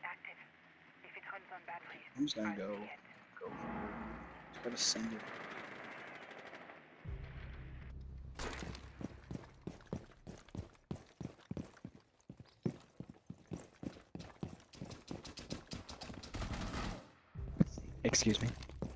I'm just gonna go for it. Try to send it. Excuse me.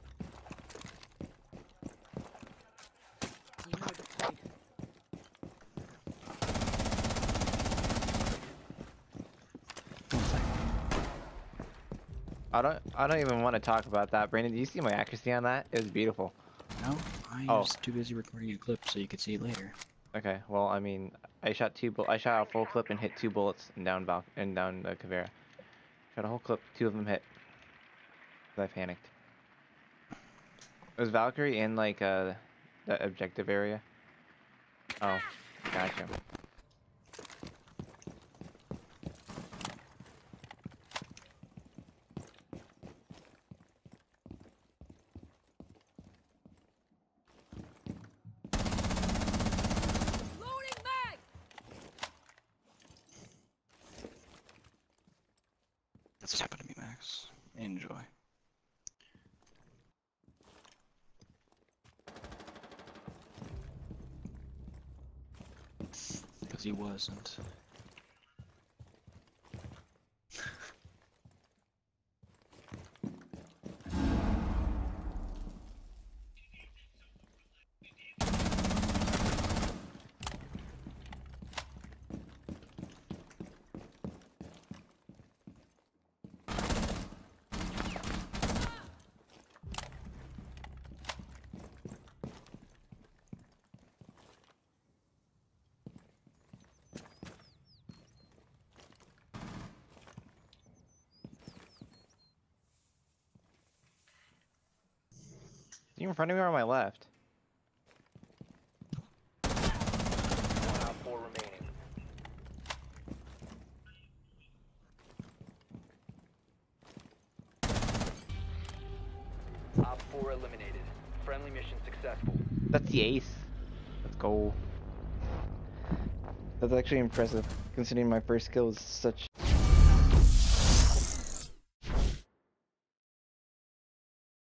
I don't even want to talk about that. Brandon, do you see my accuracy on that? It was beautiful. No, I was too busy recording a clip so you could see it later. Okay, well, I mean, I shot a full clip and hit 2 bullets and down Caveira. Shot a whole clip, 2 of them hit. I panicked. Was Valkyrie in like that objective area? Oh, gotcha. That's what's happened to me, Max. Enjoy. Because he wasn't. You in front of me or on my left? 1 op 4 remaining. Op 4 eliminated. Friendly mission successful. That's the ace. Let's go. That's actually impressive, considering my first skill was such